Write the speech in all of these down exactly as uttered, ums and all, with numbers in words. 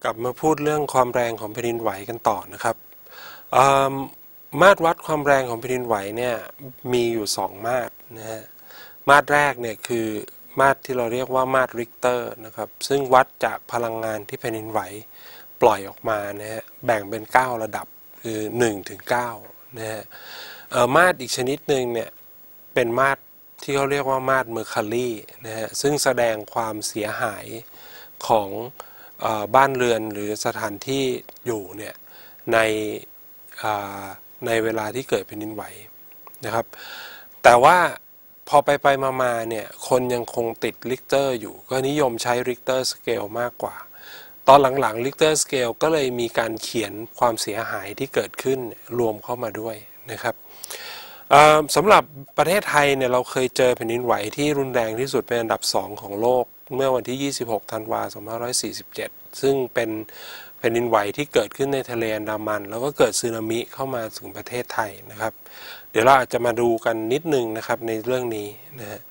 กลับมาพูดเรื่องความแรงของแผ่นดินไหวกันต่อนะครับมาตรวัดความแรงของแผ่นดินไหวเนี่ยมีอยู่สองมาตรนะฮะมาตรแรกเนี่ยคือมาตรที่เราเรียกว่ามาตรริกเตอร์นะครับซึ่งวัดจากพลังงานที่แผ่นดินไหวปล่อยออกมานะฮะแบ่งเป็นเก้าระดับคือหนึ่งถึงเก้านะฮะมาตรอีกชนิดหนึ่งเนี่ยเป็นมาตรที่เขาเรียกว่ามาตรเมอร์คารีนะฮะซึ่งแสดงความเสียหายของบ้านเรือนหรือสถานที่อยู่เนี่ยในในเวลาที่เกิดแผ่นดินไหวนะครับแต่ว่าพอไปไปมาๆเนี่ยคนยังคงติดริกเตอร์อยู่ก็นิยมใช้ริกเตอร์สเกลมากกว่าตอนหลังๆริกเตอร์สเกลก็เลยมีการเขียนความเสียหายที่เกิดขึ้นรวมเข้ามาด้วยนะครับสำหรับประเทศไทยเนี่ยเราเคยเจอแผ่นดินไหวที่รุนแรงที่สุดเป็นอันดับสองของโลกเมื่อวันที่ยี่สิบหกธันวาคมสองพันห้าร้อยสี่สิบเจ็ดซึ่งเป็นแผ่นดินไหวที่เกิดขึ้นในทะเลอันดามันแล้วก็เกิดสึนามิเข้ามาถึงประเทศไทยนะครับเดี๋ยวเราอาจจะมาดูกันนิดนึงนะครับในเรื่องนี้นะฮะ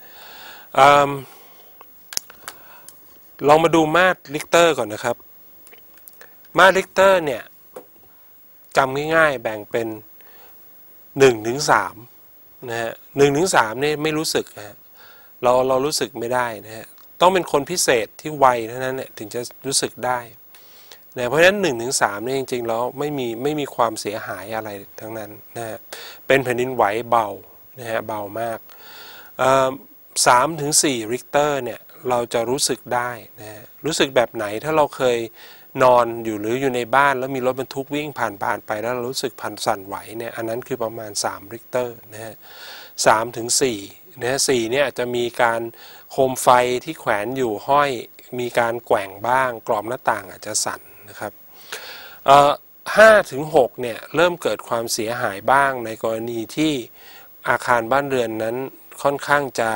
ลองมาดูมาตรริกเตอร์ก่อนนะครับมาตรริกเตอร์เนี่ยจำง่ายๆแบ่งเป็นหนึ่งถึงสามนะฮะหนึ่งถึงสามนี่ไม่รู้สึกนะเราเรารู้สึกไม่ได้นะฮะต้องเป็นคนพิเศษที่ไวเท่านั้นเนี่ยถึงจะรู้สึกได้นะเพราะฉะนั้นหนึ่งถึงสามเนี่ยจริงๆแล้วไม่มีไม่มีความเสียหายอะไรทั้งนั้นนะฮะเป็นแผ่นดินไหวเบานะฮะเบามากสามถึงสี่ริกเตอร์เนี่ยเราจะรู้สึกได้นะฮะรู้สึกแบบไหนถ้าเราเคยนอนอยู่หรืออยู่ในบ้านแล้วมีรถบรรทุกวิ่งผ่านผ่านไปแล้วเรารู้สึกผ่านสั่นไหวเนี่ยอันนั้นคือประมาณสามริกเตอร์นะฮะสามถึงสี่นะฮะสี่เนี่ยอาจจะมีการโคมไฟที่แขวนอยู่ห้อยมีการแกว่งบ้างกรอบหน้าต่างอาจจะสั่นนะครับห้าถึงหกเนี่ยเริ่มเกิดความเสียหายบ้างในกรณีที่อาคารบ้านเรือนนั้นค่อนข้างจะ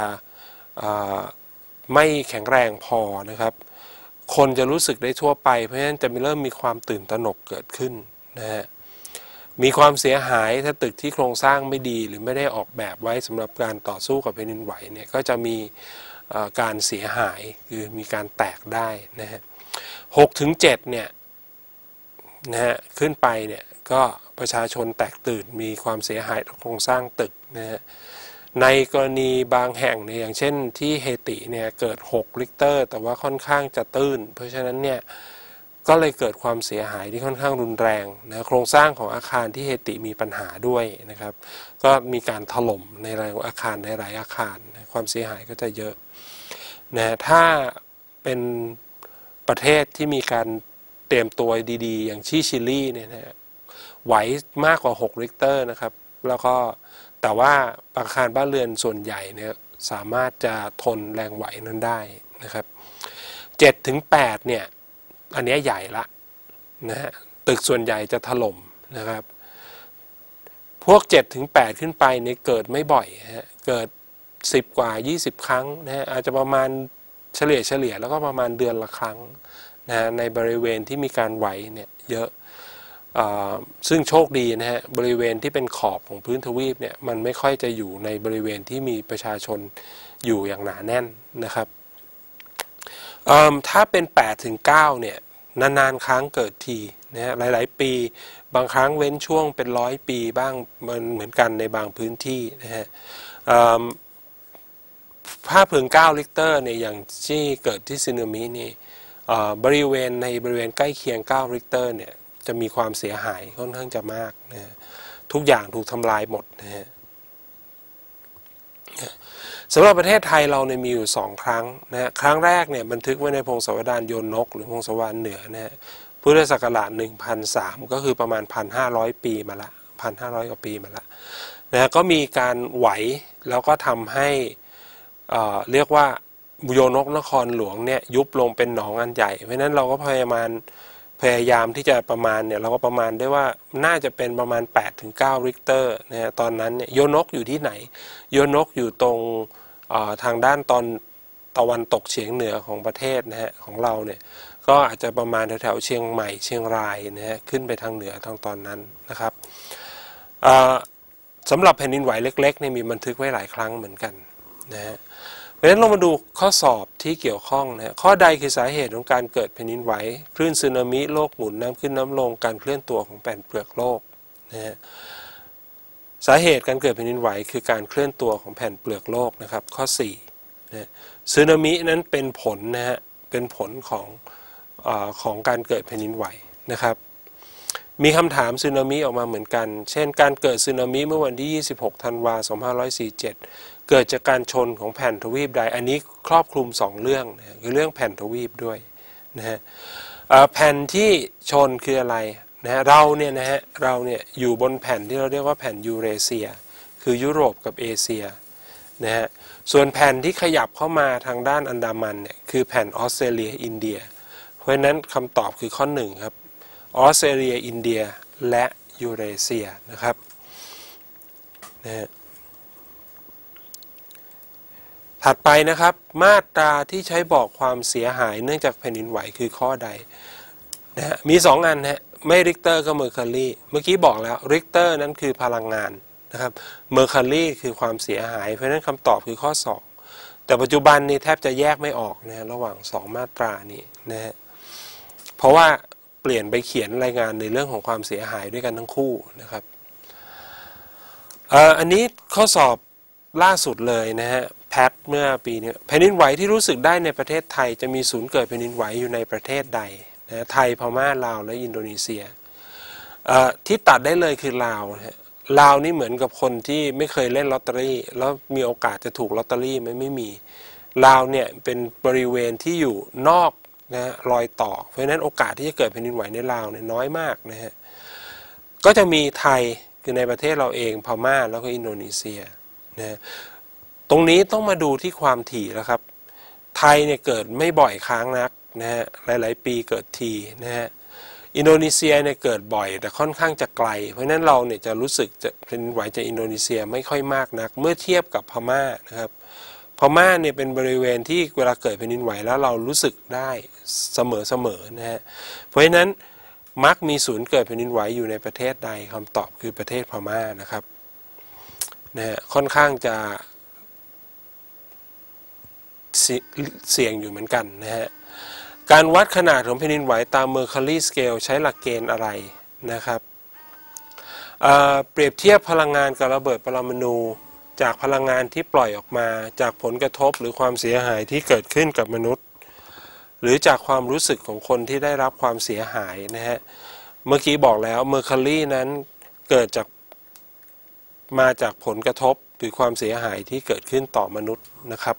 ไม่แข็งแรงพอนะครับคนจะรู้สึกได้ทั่วไปเพราะฉะนั้นจะเริ่มมีความตื่นตระหนกเกิดขึ้นนะฮะมีความเสียหายถ้าตึกที่โครงสร้างไม่ดีหรือไม่ได้ออกแบบไว้สำหรับการต่อสู้กับแผ่นดินไหวเนี่ยก็จะมีการเสียหายคือมีการแตกได้นะฮะหกถึงเจ็ดเนี่ยนะฮะขึ้นไปเนี่ยก็ประชาชนแตกตื่นมีความเสียหายต่อโครงสร้างตึกนะฮะในกรณีบางแห่งเนี่ยอย่างเช่นที่เฮติเนี่ยเกิดหกริกเตอร์แต่ว่าค่อนข้างจะตื้นเพราะฉะนั้นเนี่ยก็เลยเกิดความเสียหายที่ค่อนข้างรุนแรงนะโครงสร้างของอาคารที่เฮติมีปัญหาด้วยนะครับก็มีการถล่มในหลายอาคารในหลายอาคารความเสียหายก็จะเยอะนะถ้าเป็นประเทศที่มีการเตรียมตัวดีๆอย่างที่ชิลีเนี่ยนะไหวมากกว่าหกริกเตอร์นะครับแล้วก็แต่ว่าอาคารบ้านเรือนส่วนใหญ่เนี่ยสามารถจะทนแรงไหวนั้นได้นะครับเจ็ดถึงแปดเนี่ยอันนี้ใหญ่ละนะฮะตึกส่วนใหญ่จะถล่มนะครับพวกเจ็ดถึงแปดขึ้นไปเนี่ยเกิดไม่บ่อยฮะเกิดสิบกว่ายี่สิบครั้งนะฮะอาจจะประมาณเฉลี่ยเฉลี่ยแล้วก็ประมาณเดือนละครั้งนะในบริเวณที่มีการไหวเนี่ยเยอะซึ่งโชคดีนะฮะบริเวณที่เป็นขอบของพื้นทวีปเนี่ยมันไม่ค่อยจะอยู่ในบริเวณที่มีประชาชนอยู่อย่างหนาแน่นนะครับถ้าเป็นแปดถึงเก้าเนี่ยนานๆครั้งเกิดทีนะฮะหลายๆปีบางครั้งเว้นช่วงเป็นร้อยปีบ้างมันเหมือนกันในบางพื้นที่นะฮะภาพถึงเก้าริกเตอร์เนี่ยอย่างที่เกิดที่สึนามินี่บริเวณในบริเวณใกล้เคียงเก้าริกเตอร์เนี่ยจะมีความเสียหายค่อนข้างจะมากนะฮะทุกอย่างถูกทำลายหมดนะฮะสำหรับประเทศไทยเราเนี่ยมีอยู่สองครั้งนะฮะครั้งแรกเนี่ยบันทึกไว้ในพงศาวดารโยนนกหรือพงศาวดารเหนือนะฮะพุทธศักราชหนึ่งพันสามก็คือประมาณ หนึ่งพันห้าร้อย ปีมาละ หนึ่งพันห้าร้อย กว่าปีมาละนะฮะก็มีการไหวแล้วก็ทำให้เอ่อเรียกว่าโยนกนครหลวงเนี่ยยุบลงเป็นหนองอันใหญ่เพราะนั้นเราก็พยายามพยายามที่จะประมาณเนี่ยเราก็ประมาณได้ว่าน่าจะเป็นประมาณ แปดถึงเก้า ริกเตอร์นะฮะตอนนั้นเนี่ยโยนกอยู่ที่ไหนโยนกอยู่ตรงทางด้านตอนตะวันตกเฉียงเหนือของประเทศนะฮะของเราเนี่ยก็อาจจะประมาณแถวๆเชียงใหม่เชียงรายนะฮะขึ้นไปทางเหนือทางตอนนั้นนะครับสำหรับแผ่นดินไหวเล็กๆเนี่ยมีบันทึกไว้หลายครั้งเหมือนกันนะฮะเพราะฉะนั้นเรามาดูข้อสอบที่เกี่ยวข้องนะข้อใดคือสาเหตุของการเกิดแผ่นดินไหวคลื่นสึนามิโลกหมุนน้ำขึ้นน้ำลงการเคลื่อนตัวของแผ่นเปลือกโลกนะฮะสาเหตุการเกิดแผ่นดินไหวคือการเคลื่อนตัวของแผ่นเปลือกโลกนะครับข้อสี่นะสึนามินั้นเป็นผลนะฮะเป็นผลของอ่าของการเกิดแผ่นดินไหวนะครับมีคำถามสึนามิออกมาเหมือนกันเช่นการเกิดสึนามิเมื่อวันที่ยี่สิบหกธันวาคมสองพันห้าร้อยสี่สิบเจ็ดเกิดจากการชนของแผ่นทวีปใดอันนี้ครอบคลุมสองเรื่องนะคือเรื่องแผ่นทวีปด้วยนะฮะแผ่นที่ชนคืออะไรนะฮะเราเนี่ยนะฮะเราเนี่ยอยู่บนแผ่นที่เราเรียกว่าแผ่นยูเรเซียคือยุโรปกับเอเชียนะฮะส่วนแผ่นที่ขยับเข้ามาทางด้านอันดามันเนี่ยคือแผ่นออสเตรเลียอินเดียเพราะฉะนั้นคำตอบคือข้อหนึ่งครับออสเตรเลียอินเดียและยูเรเซียนะครับนะฮะถัดไปนะครับมาตราที่ใช้บอกความเสียหายเนื่องจากแผ่นดินไหวคือข้อใดนะฮะมีสองอันฮะไม่ริกเตอร์ก็เมอร์คารีเมื่อกี้บอกแล้วริกเตอร์นั้นคือพลังงานนะครับเมอร์คารีคือความเสียหายเพราะฉะนั้นคำตอบคือข้อสองแต่ปัจจุบันนี้แทบจะแยกไม่ออกนะระหว่างสองมาตรานี้นะฮะเพราะว่าเปลี่ยนไปเขียนรายงานในเรื่องของความเสียหายด้วยกันทั้งคู่นะครับอันนี้ข้อสอบล่าสุดเลยนะฮะแพทเมื่อปีนี้แผ่นดินไหวที่รู้สึกได้ในประเทศไทยจะมีศูนย์เกิดแผ่นดินไหวอยู่ในประเทศใดนะไทยพม่าลาวและอินโดนีเซียที่ตัดได้เลยคือลาวนะลาวนี่เหมือนกับคนที่ไม่เคยเล่นลอตเตอรี่แล้วมีโอกาสจะถูกลอตเตอรี่ไหมไม่มีลาวเนี่ยเป็นบริเวณที่อยู่นอกนะรอยต่อเพราะฉะนั้นโอกาสที่จะเกิดแผ่นดินไหวในลาวเนี่ยน้อยมากนะฮะก็จะมีไทยคือในประเทศเราเองพม่าแล้วก็อินโดนีเซียนะตรงนี้ต้องมาดูที่ความถี่แล้วครับไทยเนี่ยเกิดไม่บ่อยครั้งนักนะฮะหลายๆปีเกิดทีนะฮะอินโดนีเซียเนี่ยเกิดบ่อยแต่ค่อนข้างจะไกลเพราะฉะนั้นเราเนี่ยจะรู้สึกจะแผ่นดินไหวจากอินโดนีเซียไม่ค่อยมากนักเมื่อเทียบกับพม่านะครับพม่าเนี่ยเป็นบริเวณที่เวลาเกิดแผ่นดินไหวแล้วเรารู้สึกได้เสมอๆนะฮะเพราะฉะนั้นมักมีศูนย์เกิดแผ่นดินไหวอยู่ในประเทศใดคำตอบคือประเทศพม่านะครับนะฮะค่อนข้างจะเสี่ยงอยู่เหมือนกันนะฮะการวัดขนาดของแผ่นดินไหวตาม Mercalli Scale ใช้หลักเกณฑ์อะไรนะครับเอ่อเปรียบเทียบพลังงานกับระเบิดปรมาณูจากพลังงานที่ปล่อยออกมาจากผลกระทบหรือความเสียหายที่เกิดขึ้นกับมนุษย์หรือจากความรู้สึกของคนที่ได้รับความเสียหายนะฮะเมื่อกี้บอกแล้ว Mercalli นั้นเกิดจากมาจากผลกระทบหรือความเสียหายที่เกิดขึ้นต่อมนุษย์นะครับ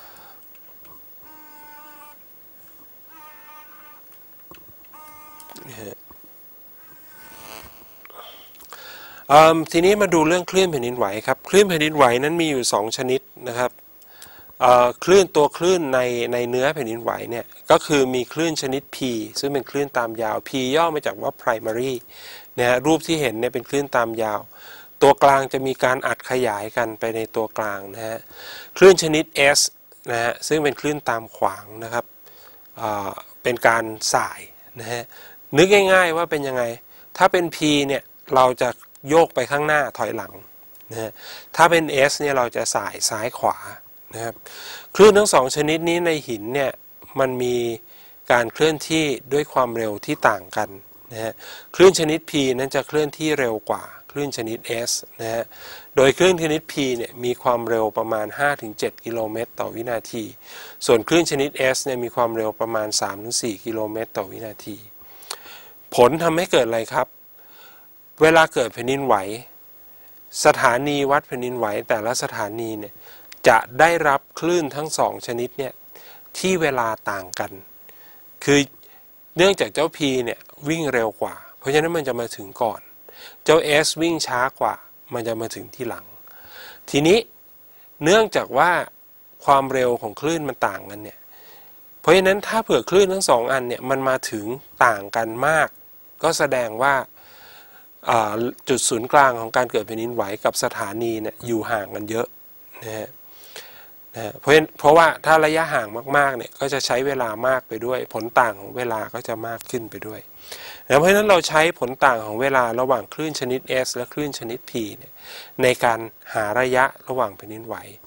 ทีนี้มาดูเรื่องคลื่นแผ่นดินไหวครับคลื่นแผ่นดินไหวนั้นมีอยู่สองชนิดนะครับคลื่นตัวคลื่นในในเนื้อแผ่นดินไหวเนี่ยก็คือมีคลื่นชนิด P ซึ่งเป็นคลื่นตามยาว P ย่อมาจากว่า primary นะฮะรูปที่เห็นเนี่ยเป็นคลื่นตามยาวตัวกลางจะมีการอัดขยายกันไปในตัวกลางนะฮะคลื่นชนิด S นะฮะซึ่งเป็นคลื่นตามขวางนะครับเป็นการส่ายนะฮะนึกง่ายๆว่าเป็นยังไงถ้าเป็น P เนี่ยเราจะโยกไปข้างหน้าถอยหลังนะฮะถ้าเป็น S เนี่ยเราจะส่ายซ้ายขวานะครับคลื่นทั้งสองชนิดนี้ในหินเนี่ยมันมีการเคลื่อนที่ด้วยความเร็วที่ต่างกันนะฮะคลื่นชนิด P นั้นจะเคลื่อนที่เร็วกว่าคลื่นชนิด S นะฮะโดยคลื่นชนิด P เนี่ยมีความเร็วประมาณ ห้าถึงเจ็ด กิโลเมตรต่อวินาทีส่วนคลื่นชนิด S เนี่ยมีความเร็วประมาณ สามถึงสี่ กิโลเมตรต่อวินาทีผลทำให้เกิดอะไรครับเวลาเกิดแผ่นดินไหวสถานีวัดแผ่นดินไหวแต่ละสถานีเนี่ยจะได้รับคลื่นทั้งสองชนิดเนี่ยที่เวลาต่างกันคือเนื่องจากเจ้า P เนี่ยวิ่งเร็วกว่าเพราะฉะนั้นมันจะมาถึงก่อนเจ้า S วิ่งช้ากว่ามันจะมาถึงที่หลังทีนี้เนื่องจากว่าความเร็วของคลื่นมันต่างกันเนี่ยเพราะฉะนั้นถ้าเผื่อคลื่นทั้งสองอันเนี่ยมันมาถึงต่างกันมากก็แสดงว่าจุดศูนย์กลางของการเกิดแผ่นดินไหวกับสถานีเนี่ยอยู่ห่างกันเยอะนะฮะนะเพราะเพราะว่าถ้าระยะห่างมากๆเนี่ยก็จะใช้เวลามากไปด้วยผลต่างของเวลาก็จะมากขึ้นไปด้วยนะเพราะฉะนั้นเราใช้ผลต่างของเวลาระหว่างคลื่นชนิด S และคลื่นชนิด P เนี่ยในการหาระยะระหว่างแผ่นดินไหว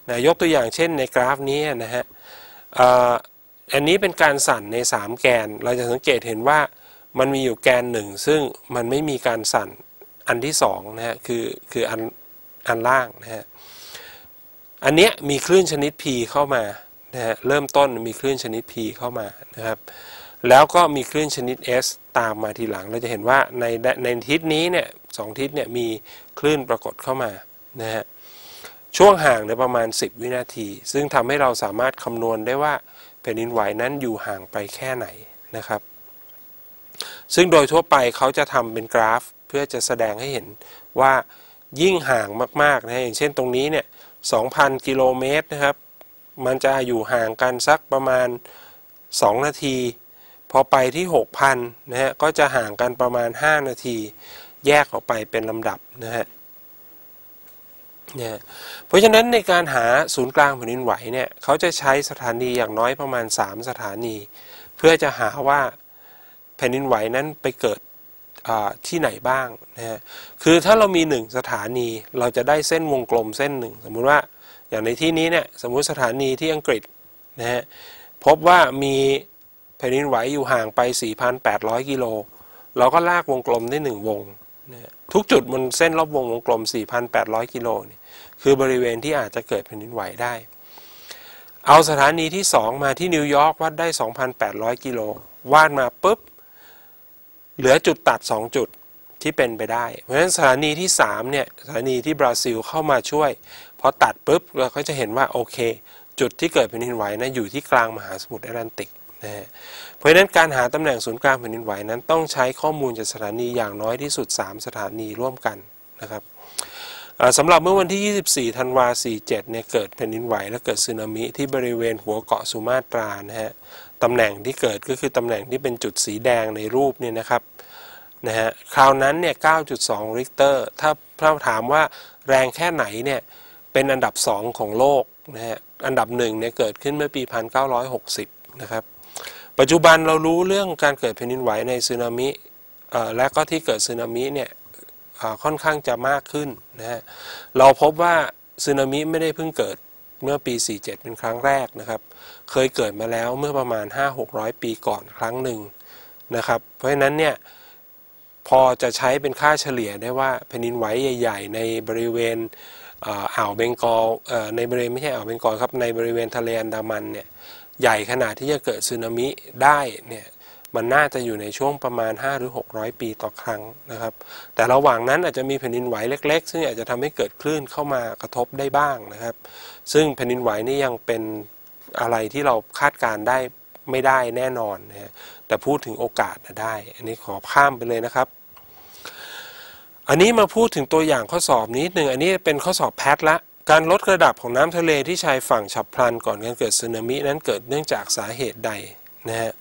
นะยกตัวอย่างเช่นในกราฟนี้นะฮะอันนี้เป็นการสั่นในสามแกนเราจะสังเกตเห็นว่ามันมีอยู่แกนหนึ่งซึ่งมันไม่มีการสั่นอันที่สองนะฮะคือคืออันอันล่างนะฮะอันเนี้ยมีคลื่นชนิด P เข้ามานะฮะเริ่มต้นมีคลื่นชนิด P เข้ามานะครับแล้วก็มีคลื่นชนิด S ตามมาทีหลังเราจะเห็นว่าในในทิศนี้เนี่ยสองทิศเนี่ยมีคลื่นปรากฏเข้ามานะฮะช่วงห่างในประมาณสิบวินาทีซึ่งทำให้เราสามารถคำนวณได้ว่าแผ่นดินไหวนั้นอยู่ห่างไปแค่ไหนนะครับซึ่งโดยทั่วไปเขาจะทำเป็นกราฟเพื่อจะแสดงให้เห็นว่ายิ่งห่างมากๆนะอย่างเช่นตรงนี้เนี่ย สองพัน กิโลเมตรนะครับมันจะอยู่ห่างกันสักประมาณสองนาทีพอไปที่ หกพัน นะฮะก็จะห่างกันประมาณห้านาทีแยกออกไปเป็นลำดับนะฮะเนี่ยเพราะฉะนั้นในการหาศูนย์กลางแผ่นดินไหวเนี่ยเขาจะใช้สถานีอย่างน้อยประมาณสามสถานีเพื่อจะหาว่าแผ่นดินไหวนั้นไปเกิดที่ไหนบ้างนะฮะคือถ้าเรามีหนึ่งสถานีเราจะได้เส้นวงกลมเส้นหนึ่งสมมุติว่าอย่างในที่นี้เนี่ยสมมุติสถานีที่อังกฤษนะฮะพบว่ามีแผ่นดินไหวอยู่ห่างไป สี่พันแปดร้อย กิโลเราก็ลากวงกลมได้หนึ่งวงนะทุกจุดบนเส้นรอบวงวงกลม สี่พันแปดร้อย กิโลนี่คือบริเวณที่อาจจะเกิดแผ่นดินไหวได้เอาสถานีที่สองมาที่นิวยอร์กวัดได้ สองพันแปดร้อย กิโลวาดมาปุ๊บเหลือจุดตัดสองจุดที่เป็นไปได้เพราะฉะนั้นสถานีที่สามเนี่ยสถานีที่บราซิลเข้ามาช่วยพอตัดปุ๊บเราก็จะเห็นว่าโอเคจุดที่เกิดแผ่นดินไหวนะอยู่ที่กลางมหาสมุทรแอตแลนติกนะฮะเพราะฉะนั้นการหาตำแหน่งศูนย์กลางแผ่นดินไหวนั้นต้องใช้ข้อมูลจากสถานีอย่างน้อยที่สุดสามสถานีร่วมกันนะครับสำหรับเมื่อวันที่ยี่สิบสี่ธันวาคมสี่สิบเจ็ดเนี่ยเกิดแผ่นดินไหวและเกิดสึนามิที่บริเวณหัวเกาะสุมาตรานะฮะตำแหน่งที่เกิดก็คือตำแหน่งที่เป็นจุดสีแดงในรูปเนี่ยนะครับนะฮะคราวนั้นเนี่ย เก้าจุดสอง ริกเตอร์ถ้าเราถามว่าแรงแค่ไหนเนี่ยเป็นอันดับสองของโลกนะฮะอันดับหนึ่งเนี่ยเกิดขึ้นเมื่อปีหนึ่งพันเก้าร้อยหกสิบนะครับปัจจุบันเรารู้เรื่องการเกิดแผ่นดินไหวในสึนามิและก็ที่เกิดสึนามิเนี่ยค่อนข้างจะมากขึ้นนะฮะเราพบว่าสึนามิไม่ได้เพิ่งเกิดเมื่อปีสี่สิบเจ็ดเป็นครั้งแรกนะครับเคยเกิดมาแล้วเมื่อประมาณ ห้าหกร้อย ปีก่อนครั้งหนึ่งนะครับเพราะฉะนั้นเนี่ยพอจะใช้เป็นค่าเฉลี่ยได้ว่าแผ่นดินไหวใหญ่ๆในบริเวณอ่าวเบงกอลในบริเวณไม่ใช่อ่าวเบงกอลครับในบริเวณทะเลอันดามันเนี่ยใหญ่ขนาดที่จะเกิดสึนามิได้เนี่ยมันน่าจะอยู่ในช่วงประมาณห้าหรือหกร้อยปีต่อครั้งนะครับแต่ระหว่างนั้นอาจจะมีแผ่นดินไหวเล็กๆซึ่งอาจจะทำให้เกิดคลื่นเข้ามากระทบได้บ้างนะครับซึ่งแผ่นดินไหวนี่ยังเป็นอะไรที่เราคาดการได้ไม่ได้แน่นอนนะฮะแต่พูดถึงโอกาสได้อันนี้ขอข้ามไปเลยนะครับอันนี้มาพูดถึงตัวอย่างข้อสอบนิดหนึ่งอันนี้เป็นข้อสอบแพทละการลดระดับของน้ำทะเลที่ชายฝั่งฉับพลันก่อนการเกิดสึนามินั้นเกิดเนื่องจากสาเหตุใดนะฮะ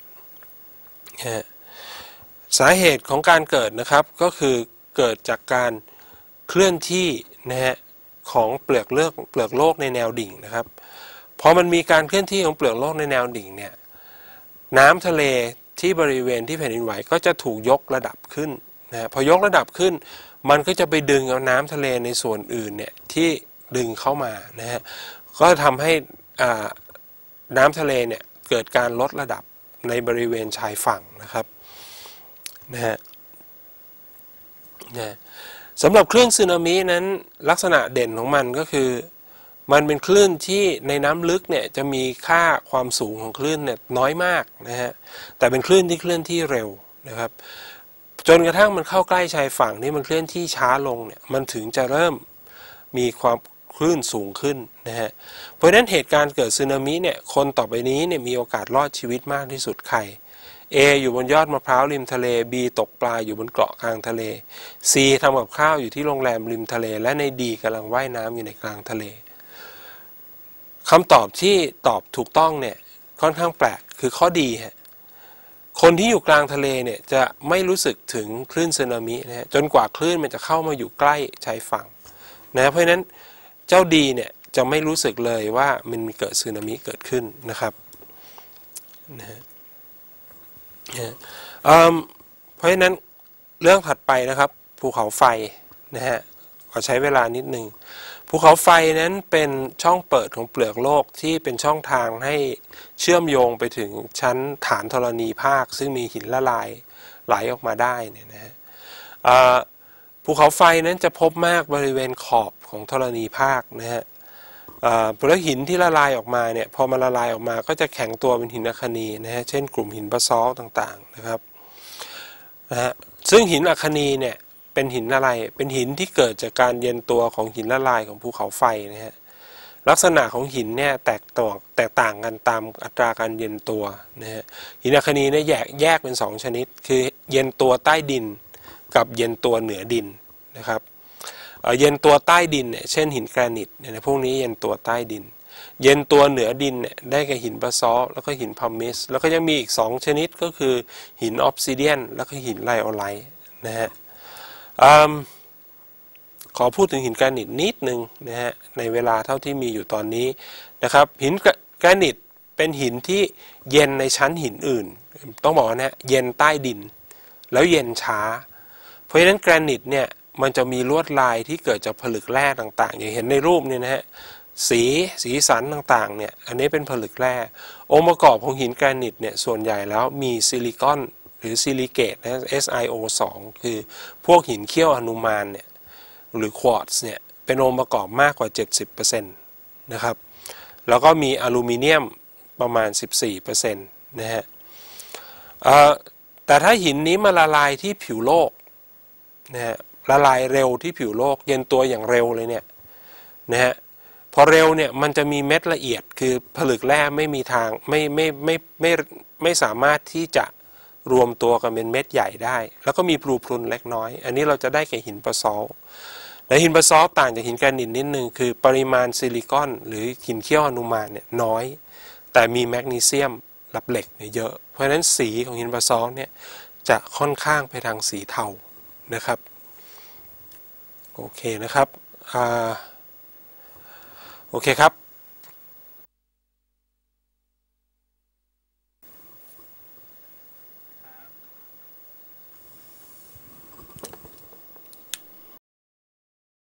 สาเหตุของการเกิดนะครับก็คือเกิดจากการเคลื่อนที่นะฮะของเปลือกโลกเปลือกโลกในแนวดิ่งนะครับพอมันมีการเคลื่อนที่ของเปลือกโลกในแนวดิ่งเนี่ยน้ำทะเลที่บริเวณที่แผ่นดินไหวก็จะถูกยกระดับขึ้นนะพอยกระดับขึ้นมันก็จะไปดึงเอาน้ำทะเลในส่วนอื่นเนี่ยที่ดึงเข้ามานะฮะก็ทำให้อ่าน้ำทะเลเนี่ยเกิดการลดระดับในบริเวณชายฝั่งนะครับนะฮะนะสำหรับคลื่นสึนามินั้นลักษณะเด่นของมันก็คือมันเป็นคลื่นที่ในน้ำลึกเนี่ยจะมีค่าความสูงของคลื่นเนี่ยน้อยมากนะฮะแต่เป็นคลื่นที่เคลื่อนที่เร็วนะครับจนกระทั่งมันเข้าใกล้ชายฝั่งนี่มันเคลื่อนที่ช้าลงเนี่ยมันถึงจะเริ่มมีความคลื่นสูงขึ้นนะฮะเพราะฉะนั้นเหตุการณ์เกิดสึนามิเนี่ยคนต่อไปนี้เนี่ยมีโอกาสรอดชีวิตมากที่สุดใคร A อยู่บนยอดมะพร้าวริมทะเล B ตกปลาอยู่บนเกาะกลางทะเล C ทำกับข้าวอยู่ที่โรงแรมริมทะเลและใน D กำลังว่ายน้ำอยู่ในกลางทะเลคำตอบที่ตอบถูกต้องเนี่ยค่อนข้างแปลกคือข้อดีฮะคนที่อยู่กลางทะเลเนี่ยจะไม่รู้สึกถึงคลื่นสึนามินะฮะจนกว่าคลื่นมันจะเข้ามาอยู่ใกล้ชายฝั่งนะเพราะฉะนั้นเจ้าดีเนี่ยจะไม่รู้สึกเลยว่ามันมีเกิดสึนามิเกิดขึ้นนะครับนะฮะเพราะฉะนั้นเรื่องถัดไปนะครับภูเขาไฟนะฮะขอใช้เวลานิดนึงภูเขาไฟนั้นเป็นช่องเปิดของเปลือกโลกที่เป็นช่องทางให้เชื่อมโยงไปถึงชั้นฐานธรณีภาคซึ่งมีหินละลายไหลออกมาได้เนี่ยนะฮะภูเขาไฟนั้นจะพบมากบริเวณขอบของธรณีภาคนะฮะแล้วหินที่ละลายออกมาเนี่ยพอมันละลายออกมาก็จะแข็งตัวเป็นหินอัคนีนะฮะเช่นกลุ่มหินบาซอลต์ต่างๆนะครับนะฮะซึ่งหินอัคนีเนี่ยเป็นหินอะไรเป็นหินที่เกิดจากการเย็นตัวของหินละลายของภูเขาไฟนะฮะลักษณะของหินเนี่ยแตกต่างแตกต่างกันตามอัตราการเย็นตัวนะฮะหินอัคนีเนี่ยแยกแยกเป็นสองชนิดคือเย็นตัวใต้ดินกับเย็นตัวเหนือดินนะครับเย็นตัวใต้ดินเนี่ยเช่นหินแกรนิตเนี่ยพวกนี้เย็นตัวใต้ดินเย็นตัวเหนือดินเนี่ยได้แก่หินบาซอลต์แล้วก็หินพัมมิสแล้วก็ยังมีอีกสองชนิดก็คือหินออฟซิเดียนแล้วก็หินไลโอไลท์นะฮะขอพูดถึงหินแกรนิตนิดนึงนะฮะในเวลาเท่าที่มีอยู่ตอนนี้นะครับหินแกรนิตเป็นหินที่เย็นในชั้นหินอื่นต้องบอกนะเย็นใต้ดินแล้วเย็นช้าเพราะฉะนั้นแกรนิตเนี่ยมันจะมีลวดลายที่เกิดจากผลึกแร่ต่างๆอย่างเห็นในรูปเนี่ยนะฮะสีสีสันต่างๆเนี่ยอันนี้เป็นผลึกแร่องค์ประกอบของหินแกรนิตเนี่ยส่วนใหญ่แล้วมีซิลิคอนหรือซิลิเกตนะ เอส ไอ โอ สอง คือพวกหินเขี้ยวอนุมานเนี่ยหรือควอตซ์เนี่ยเป็นองค์ประกอบมากกว่า เจ็ดสิบเปอร์เซ็นต์ นะครับแล้วก็มีอลูมิเนียมประมาณ สิบสี่เปอร์เซ็นต์ นะฮะแต่ถ้าหินนี้มาละลายที่ผิวโลกนะฮะละลายเร็วที่ผิวโลกเย็นตัวอย่างเร็วเลยเนี่ยนะฮะพอเร็วเนี่ยมันจะมีเม็ดละเอียดคือผลึกแร่ไม่มีทางไม่ไม่ไม่ไม่ไม่สามารถที่จะรวมตัวกันเป็นเม็ดใหญ่ได้แล้วก็มีปรูพรุนเล็กน้อยอันนี้เราจะได้แก่หินบาซอลต์และหินบาซอลต์ต่างจากหินแกรนิตนิดนึงคือปริมาณซิลิคอนหรือหินเขี้ยวอนุมานเนี่ยน้อยแต่มีแมกนีเซียมรับเหล็กเนี่ยเยอะเพราะฉะนั้นสีของหินบาซอลต์เนี่ยจะค่อนข้างไปทางสีเทานะครับโอเคนะครับอ่าโอเคครับ